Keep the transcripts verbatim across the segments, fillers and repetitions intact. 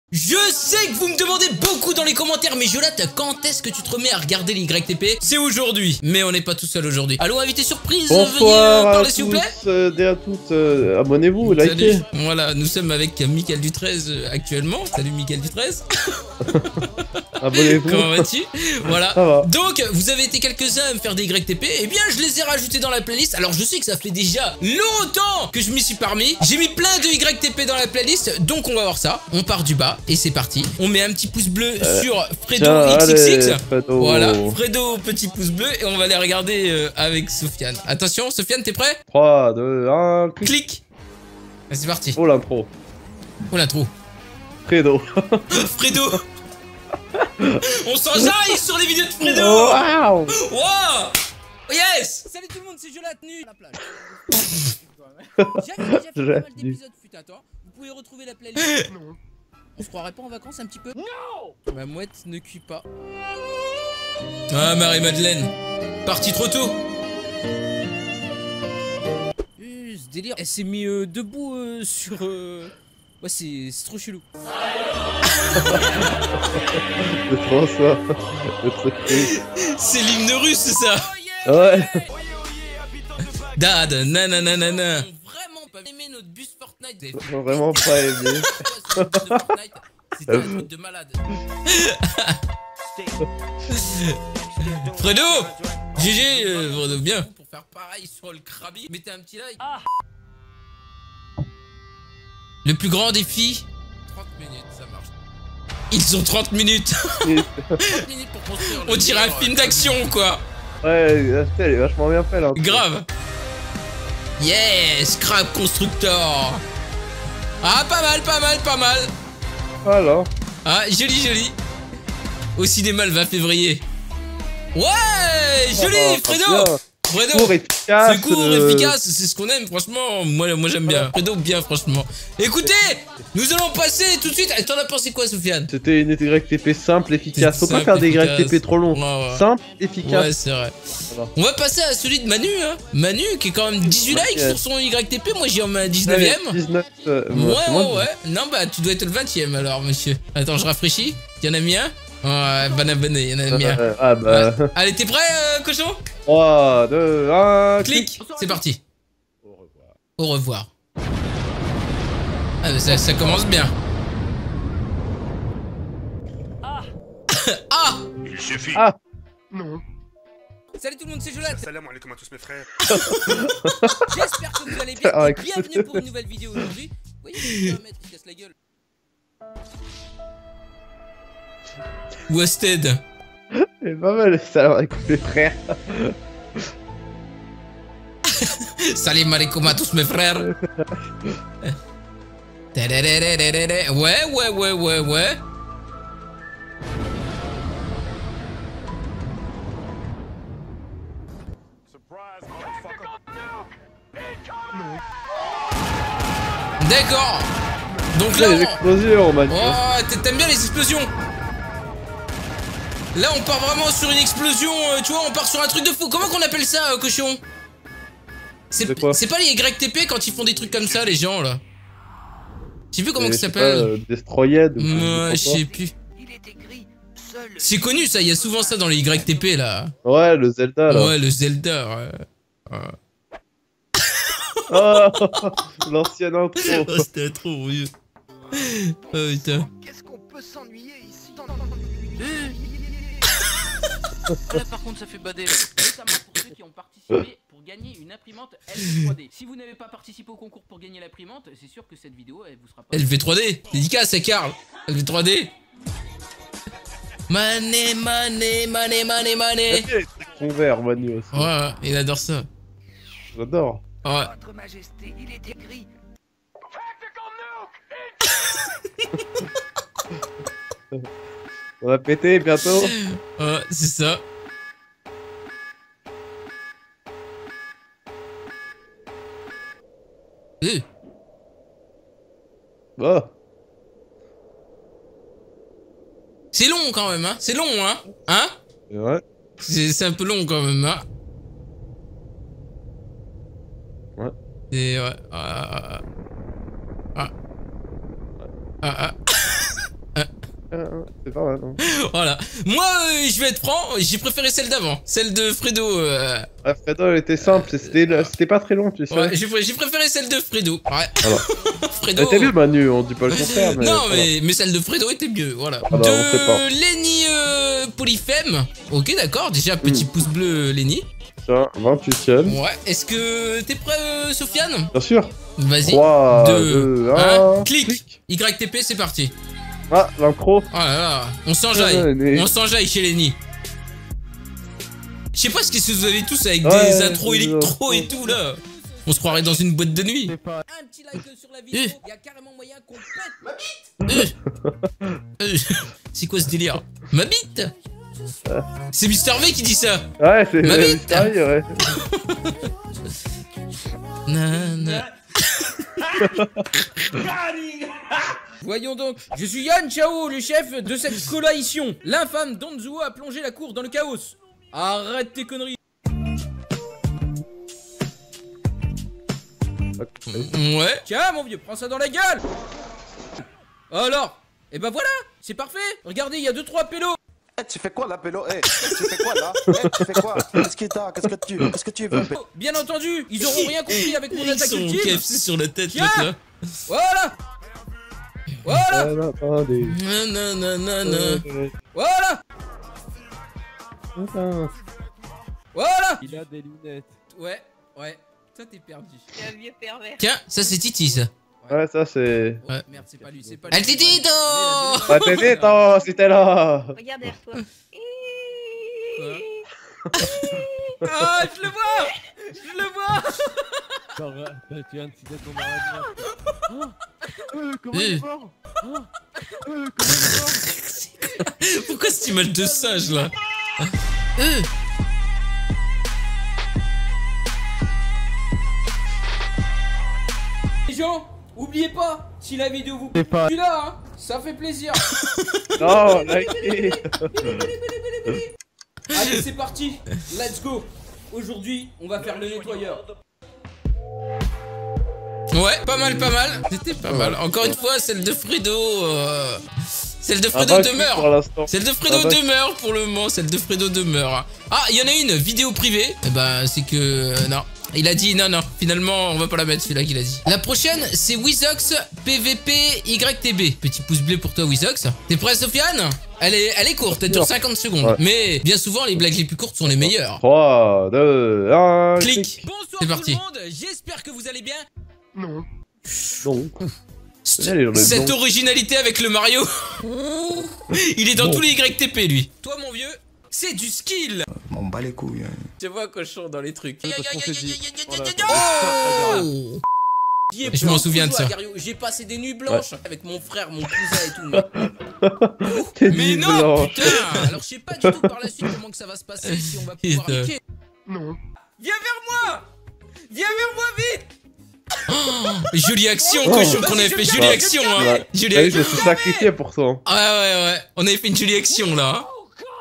Je sais que vous me demandez beaucoup dans les commentaires, mais Jolate, quand est-ce que tu te remets à regarder les Y T P? C'est aujourd'hui, mais on n'est pas tout seul aujourd'hui. Allô, invité surprise, bonsoir veuillez euh, parler s'il vous plaît. Euh, et à toutes, euh, abonnez-vous, likez. Salut. Voilà, nous sommes avec Mickaël du treize euh, actuellement. Salut Mickaël du treize. Abonnez-vous. Comment vas-tu? Voilà. Ça va. Donc, vous avez été quelques-uns à me faire des Y T P. Eh bien, je les ai rajoutés dans la playlist. Alors, je sais que ça fait déjà longtemps que je m'y suis parmi. J'ai mis plein de Y T P dans la playlist. Donc, on va voir ça. On part du bas et c'est parti. On met un petit pouce bleu euh, sur Fredo tiens, X X X. Allez, Fredo. Voilà, Fredo, petit pouce bleu. Et on va les regarder euh, avec Sofiane. Attention, Sofiane, t'es prêt? trois, deux, un, clic. Clic. C'est parti. Oh l'intro. Oh l'intro. Fredo. Fredo. On s'enjaille sur les vidéos de Fredo. Waouh. Wow. Yes. Salut tout le monde, c'est Jolate nu. La plage. J'avais déjà fait pas mal d'épisodes fut un temps. Vous pouvez retrouver la playlist. Non. On se croirait pas en vacances un petit peu? Non. Ma mouette ne cuit pas. Ah, Marie-Madeleine. Parti trop tôt. Euh, ce délire. Elle s'est mis euh, debout euh, sur... Euh... Ouais, c'est trop chelou. C'est trop ça. Le truc. C'est l'hymne russe, c'est ça? Ouais. Dad, nananana. Vraiment pas aimé notre bus Fortnite. J'ai vraiment pas aimé. C'était un truc de malade. Fredo, G G, euh, Fredo, bien. Pour faire pareil sur le Krabi, mettez un petit like. Ah. Le plus grand défi, trente minutes, ça marche. Ils ont trente minutes. trente minutes pour construire. On dirait un film d'action, quoi. Ouais, la style, elle est vachement bien faite là. Grave. Yes, Scrap Constructor. Ah, pas mal, pas mal, pas mal. Voilà. Ah, joli, joli. Au cinéma le vingt février. Ouais, joli, oh, Fredo. Fredo, court, efficace. c'est court, euh... efficace, c'est ce qu'on aime, franchement. Moi, moi j'aime bien. Fredo, bien, franchement. Écoutez, nous allons passer tout de suite. T'en as pensé quoi, Sofiane? C'était une Y T P simple, efficace. Faut Simple, pas faire des efficace. Y T P trop longs. Ouais, ouais. Simple, efficace. Ouais, c'est vrai. Voilà. On va passer à celui de Manu, hein. Manu qui est quand même dix-huit okay. likes sur son Y T P. Moi, j'y en mets un dix-neuvième. dix-neuf. Euh, ouais, ouais, ouais, ouais. Non, bah, tu dois être le vingtième alors, monsieur. Attends, je rafraîchis. Y'en a mis un? Ouais, bon abonné, y'en a mis un. Euh, ah bah. Ouais. Allez, t'es prêt, euh, cochon? trois, deux, un, clic. C'est parti. Au revoir. Au revoir. Ah, mais ça, ça commence bien. Ah. Ah. Il suffit. Ah. Non. Salut tout le monde, c'est Jolate. Salam alaikum à tous mes frères. J'espère que vous allez bien. Ah, Et bienvenue pour une nouvelle vidéo aujourd'hui. Vous voyez, un mec qui casse la gueule. Wasted. C'est pas mal, salam alaikum mes frères. Salam alaikum à tous mes frères. Ouais, ouais, ouais, ouais, ouais. D'accord. Donc là, les on... explosions, man. Oh, t'aimes bien les explosions? Là, on part vraiment sur une explosion, euh, tu vois, on part sur un truc de fou. Comment qu'on appelle ça, euh, cochon? C'est pas les Y T P quand ils font des trucs comme ça, les gens, là. Je sais plus comment ça s'appelle. Euh, Destroyed. Ouais, je sais plus. C'est connu, ça, il y a souvent ça dans les Y T P, là. Ouais, le Zelda, là. Ouais, le Zelda, ouais. Ouais. Oh, l'ancienne intro. Oh, c'était trop vieux. Oh putain. Qu'est-ce qu'on peut s'ennuyer ici? Là par contre ça fait bader. Notamment pour ceux qui ont participé pour gagner une imprimante L V trois D. Si vous n'avez pas participé au concours pour gagner l'imprimante, c'est sûr que cette vidéo elle vous sera pas... L V trois D, dédicace à Karl. L V trois D. Mané, mané, mané, mané, mané. Son vert, Manu aussi. Ouais, il adore ça. J'adore. Ouais. Votre Majesté, il est écrit. On va péter bientôt. Ouais, c'est ça. Euh. Oh. C'est long quand même, hein. C'est long, hein. Hein? Ouais. C'est un peu long quand même, hein. Ouais. Et ouais. Ah. Ah. Ah. Ah. Euh, c'est pas mal, non. Voilà. Moi, euh, je vais être franc, j'ai préféré celle d'avant. Celle de Fredo. Euh... Ah, Fredo, elle était simple, c'était c'était pas très long, tu sais. Ouais, j'ai j'ai préféré celle de Fredo. Ouais. Voilà. Fredo. Elle était mieux, Manu, on dit pas le contraire. Mais non, voilà. mais, mais celle de Fredo était mieux, voilà. Ah bah, on sait pas. de Lenny euh, Polyfem. Ok, d'accord, déjà petit Mm. pouce bleu, Lenny. Tiens, vingt-huitième. Ouais, est-ce que t'es prêt, euh, Sofiane? Bien sûr. Vas-y. trois, deux, deux, un, un. clic. Y T P, c'est parti. Ah, l'intro. Oh là là, on Ah, s'enjaille. mais- On s'enjaille chez Lenny. Je sais pas ce que vous avez tous avec Ouais, des intros c'est électro et des tout là. On se croirait dans une boîte de nuit. Un petit like sur la vidéo, il y a carrément moyen qu'on pète. Euh. Euh. C'est quoi ce délire? Ma bite? C'est Mister V qui dit ça. Ouais, c'est Ma c'est bite. sérieux, ouais. Nana. Voyons donc, je suis Yann Chao, le chef de cette coalition. L'infâme Donzuo a plongé la cour dans le chaos. Arrête tes conneries. Ouais. Tiens mon vieux, prends ça dans la gueule. Alors, et ben voilà, c'est parfait. Regardez, il y a deux trois pélos. Eh, tu fais quoi là, Pélo? Eh, tu fais quoi là? Eh, tu fais quoi? Qu'est-ce que t'as? Qu'est-ce que tu Qu'est-ce que tu veux? Pélo? Bien entendu, ils auront rien compris avec mon Ils attaque sont ultime. K F C sur la tête, Tiens. l'autre là. Voilà. Voilà, Ah, non, attendez. Nanana. voilà, Attends. voilà. Il a des lunettes. Ouais, ouais, toi t'es perdu. C'est un vieux pervers. Tiens, ça c'est Titi ça. Ouais, ça c'est. Oh, Ouais. merde, c'est pas lui, c'est pas lui. El Titito. Ah, t'es vite, oh, c'était là. Regarde derrière toi. Ah, je le vois. Je le vois. Attends, euh, tu viens de citer ton arrêt. Oh euh, comment il est mort? Oh euh, comment il est mort? Pourquoi cette image de singe là? Euh. Les gens, oubliez pas, si la vidéo vous C'est pas. plaît, là, hein, ça fait plaisir. Non, likez. Allez, c'est parti. Let's go. Aujourd'hui, on va faire le nettoyeur. Ouais, pas mal, pas mal. C'était pas mal. Encore une fois, celle de Fredo. Euh... Celle de Ah, Fredo vaincu demeure. pour l'instant. Celle de Fredo Ah, vaincu. demeure pour le moment. Celle de Fredo demeure. Ah, il y en a une vidéo privée. Eh ben, c'est que euh, non. Il a dit non, non. Finalement, on va pas la mettre. Celui-là qu'il a dit. La prochaine, c'est Wizox P V P Y T B. Petit pouce bleu pour toi, Wizox. T'es prêt, Sofiane? Elle est, elle est courte. Elle dure cinquante secondes. Ouais. Mais bien souvent, les blagues les plus courtes sont les meilleures. trois, deux, un. Clic. Bonsoir C'est tout parti. le monde, j'espère que vous allez bien. Non. Non. C- Allez, on est Cette bon. originalité avec le Mario. Il est dans Bon. tous les Y T P, lui. Toi mon vieux, c'est du skill. M'en bats les couilles. Tu vois cochon dans les trucs. Parce qu'on s'est dit. Oh. J'y ai Je m'en plein souviens de joie, ça. Gario. J'ai passé des nuits blanches avec mon frère, mon cousin et tout. T'es Mais dit non, blanc. putain. Alors je sais pas du tout par la suite comment que ça va se passer, si on va pouvoir Putain. niquer. Non. Viens vers moi. Viens vers moi vite. Jolie action, Oh. cochon, qu'on avait Vas-y, fait je jolie viens, action, je hein. Ouais. Jolie T'as vu, action. je me suis sacrifié pour ça. Ouais, ouais, ouais. On avait fait une jolie action là. Hein.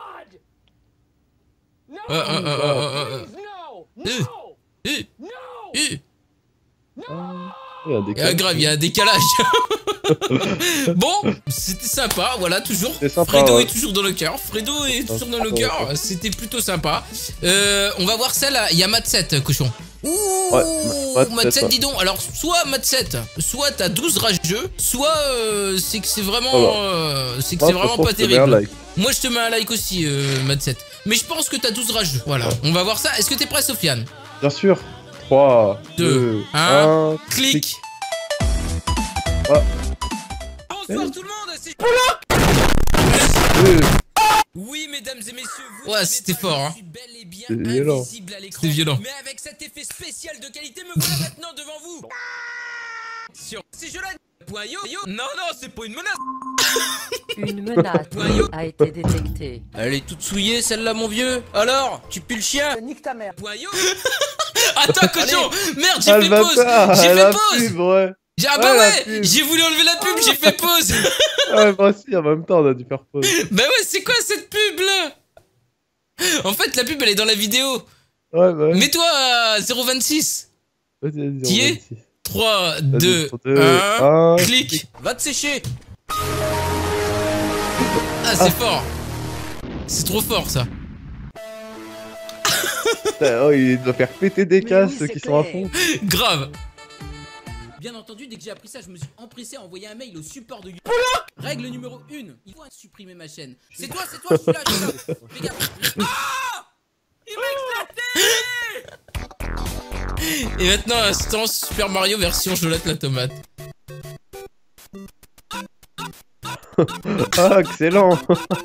Euh, euh, euh, euh, euh, euh. Euh, euh, Il y a des euh. Ah, grave, il y a un décalage. Bon, c'était sympa, voilà, toujours. C'est sympa, Fredo ouais. est toujours dans le cœur. Fredo est toujours dans le sympa, cœur. ouais. C'était plutôt sympa. Euh, on va voir celle. Il y a Mat sept, cochon. Ouh, Ouais, Mat Mat sept, sept, ouais. dis donc. Alors, soit Mat sept, soit t'as douze rageux, soit euh, c'est que c'est vraiment, Alors. euh, c'est que Moi, c'est vraiment franchement, pas je te mets un terrible. like. Moi, je te mets un like aussi, euh, Mat sept. Mais je pense que t'as douze rageux. Voilà, Ouais. on va voir ça. Est-ce que t'es prêt, Sofiane? Bien sûr. trois, Deux, deux, un, un. Clic. Bonsoir tout le monde, c'est Deux. Oui, mesdames et messieurs, vous Ouais, n'avez c'était pas fort, vu, hein. Je suis bel et bien C'est violent. invisible à l'écran. C'était violent. Mais avec cet effet spécial de qualité, me voilà maintenant devant vous. Sur C'est Jolan. Point yo, yo. Non, non, c'est pas une menace. Une menace a été détectée. Elle est toute souillée, celle-là, mon vieux. Alors, tu pues le chien. Nique ta mère. Point yo. Attends, cochon. Merde, j'ai Ah, le fait pause. bâtard, J'ai elle fait a pause. pub, ouais. J'ai- Ah bah Ouais, la ouais, pub. j'ai voulu enlever la pub, j'ai fait pause. Ouais, moi aussi, en même temps, on a dû faire pause. Bah ouais, c'est quoi cette pub là? En fait, la pub elle est dans la vidéo. Ouais, bah ouais. Mets-toi à zéro vingt-six. Vas-y, vas-y, Qui on va est ici. trois, Vas-y, deux, deux, un, un, clic. Va te sécher. Ah, c'est fort. C'est trop fort, ça. Putain, oh, il doit faire péter des cases, ceux qui sont à fond. Grave. Bien entendu, dès que j'ai appris ça, je me suis empressé à envoyer un mail au support de YouTube. Règle numéro un, il faut supprimer ma chaîne. C'est toi, c'est toi, je suis là, je suis là. Fais gaffe. Ah, il m'a éclaté. Et maintenant, instant Super Mario version Jolate la tomate. Ah, excellent.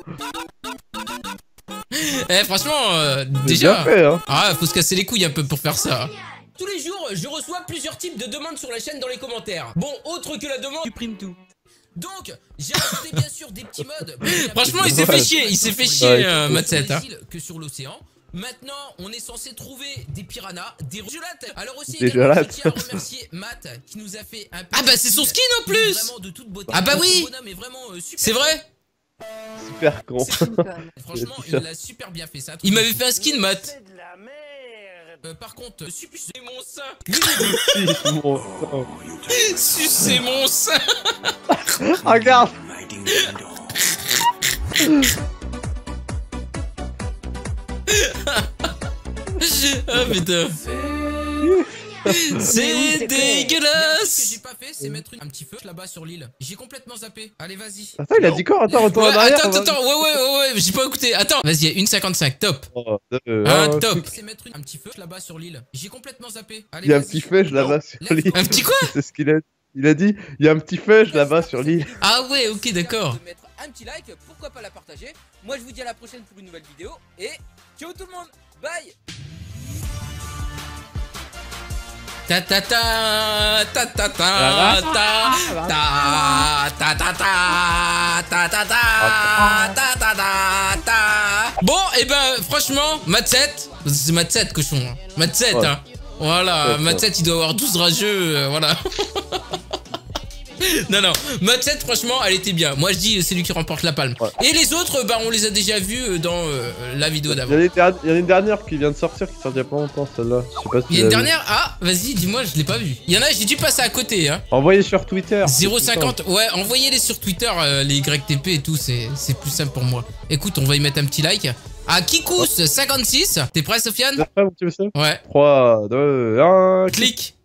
Eh, franchement, euh, C'est déjà. bien fait, hein. Ah, faut se casser les couilles un peu pour faire ça. Tous les jours, je reçois plusieurs types de demandes sur la chaîne dans les commentaires. Bon, autre que la demande, supprime tout. Donc, j'ai rajouté bien sûr des petits modes. Franchement, il s'est fait chier, il s'est fait chier, Ouais, euh, c'est Matset. Hein. Que sur l'océan. Maintenant, on est censé trouver des piranhas, des jolates. Alors aussi, Des également, je jolates. tiens à remercier Matt qui nous a fait un. Ah bah c'est son skin en plus. Vraiment de toute beauté. Ah bah oui. C'est vrai. Super con. Franchement, il l'a super bien fait ça. Il m'avait fait un skin, Matt. Euh, par contre, sucer mon sein. Bon, oh. Sucer mon sein. Regarde. Ah putain. C'est dégueulasse. Ce que j'ai pas fait, c'est mettre un petit feu là-bas sur l'île. J'ai complètement zappé. Allez, vas-y. Attends, il a dit quoi? Attends, retourne Ouais, en arrière. attends, va- attends, ouais, ouais, ouais, ouais, j'ai pas écouté. Attends, vas-y, une cinquante-cinq, top. Oh, euh, Un ah, top. truc. C'est mettre un petit feu là-bas sur l'île. J'ai complètement zappé. Allez, Il y a un vas-y. petit feuge là-bas sur Let's l'île. go. Un petit quoi? C'est ce qu'il a dit. Il a dit, il y a un petit feuge là-bas sur l'île. Ah ouais, ok, d'accord. De mettre un petit like, pourquoi pas la partager. Moi je vous dis à la prochaine pour une nouvelle vidéo et ciao tout le monde. Bye. Ta ta ta ta ta ta ta ta ta ta ta ta ta ta ta ta ta ta ta. Bon, et ben franchement, Matset, c'est Matset cochon. hein. Matset, Ouais. hein. Voilà, Ouais, Matset il doit avoir douze rageux, euh, voilà. Non, non, Matset, franchement, elle était bien. Moi, je dis, c'est lui qui remporte la palme. Ouais. Et les autres, bah, on les a déjà vus dans euh, la vidéo Il y, d'avant. a des der- il y en a une dernière qui vient de sortir, qui sort il y a pas longtemps, celle-là. Je sais pas si Il y a vous une l'avez dernière. Ah, vas-y, dis-moi, je l'ai pas vu. Il y en a, j'ai dû passer à côté, hein. vu. Envoyez sur Twitter. zéro c'est tout cinquante, ouais, envoyez-les sur Twitter, euh, les Y T P et tout, c'est c'est plus simple pour moi. Écoute, on va y mettre un petit like. À Kikous cinquante-six, t'es prêt, Sofiane? simple. T'es prêt, mon petit monsieur? Ouais, trois, deux, un. clique.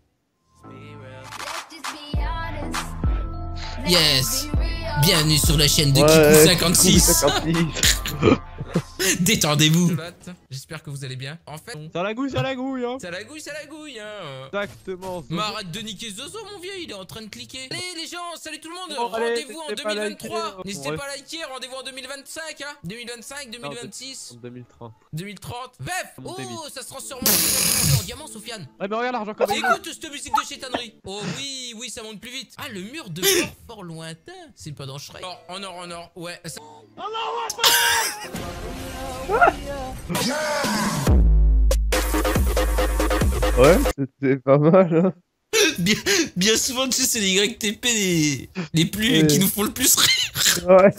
Yes. Bienvenue sur la chaîne de Ouais, Kikous cinquante-six. cinquante-six. Détendez-vous. J'espère que vous allez bien. En fait, on... Ça la gouille, ça la gouille, hein. ça la gouille, ça la gouille, hein. Exactement. Mais arrête de niquer Zozo, mon vieux, il est en train de cliquer. Allez, les gens, salut tout le monde. Bon, allez, Rendez-vous en n'hésitez pas à deux mille vingt-trois. liker. N'hésitez Ouais. pas à liker, rendez-vous en deux mille vingt-cinq, hein. deux mille vingt-cinq, deux mille vingt-six, En deux mille trente. deux mille trente. Bref, Montez oh, ça se transforme en diamant, Sofiane. Ouais, mais regarde l'argent comme ça. Écoute cette musique de chétanerie. Oh oui, oui, ça monte plus vite. Ah, le mur de fort, fort lointain. C'est pas dans Shrek. Or, en or, en or, ouais. Ça... Ouais, c'était pas mal, hein. Bien, bien souvent, tu sais, c'est les Y T P les, les plus, Ouais. qui nous font le plus rire. Ouais.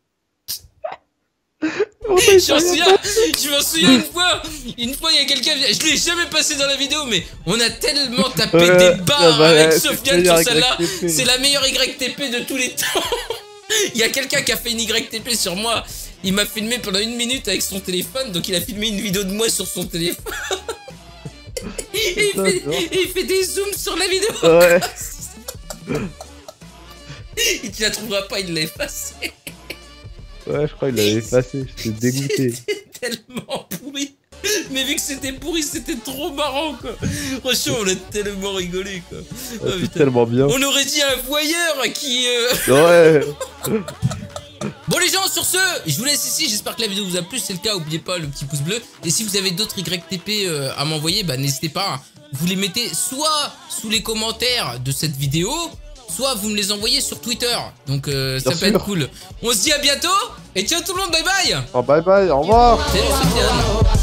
Je m'en souviens, je m'en souviens une fois, une fois il y a quelqu'un, je l'ai jamais passé dans la vidéo, mais on a tellement tapé Ouais, des barres ah bah, avec ouais, Sofiane c'est sur le celle-là. meilleur Y T P. C'est la meilleure Y T P de tous les temps. Il y a quelqu'un qui a fait une Y T P sur moi. Il m'a filmé pendant une minute avec son téléphone, donc il a filmé une vidéo de moi sur son téléphone. Et il, fait, et il fait des zooms sur la vidéo. Ouais. Et tu la trouveras pas, il l'a effacé. Ouais, je crois qu'il l'avait effacé. J'étais dégoûté. C'était tellement pourri. Mais vu que c'était pourri, c'était trop marrant, quoi. Franchement, on a tellement rigolé, quoi. Oh, C'est putain. tellement bien. On aurait dit un voyeur qui... euh, Ouais. Bon les gens, sur ce, je vous laisse ici. J'espère que la vidéo vous a plu. Si c'est le cas, n'oubliez pas le petit pouce bleu. Et si vous avez d'autres Y T P euh, à m'envoyer, bah n'hésitez pas. Vous les mettez soit sous les commentaires de cette vidéo, soit vous me les envoyez sur Twitter. Donc euh, ça Bien peut être sûr. cool. On se dit à bientôt. Et ciao tout le monde, bye bye. Oh, bye bye, au revoir. Salut Sofiane.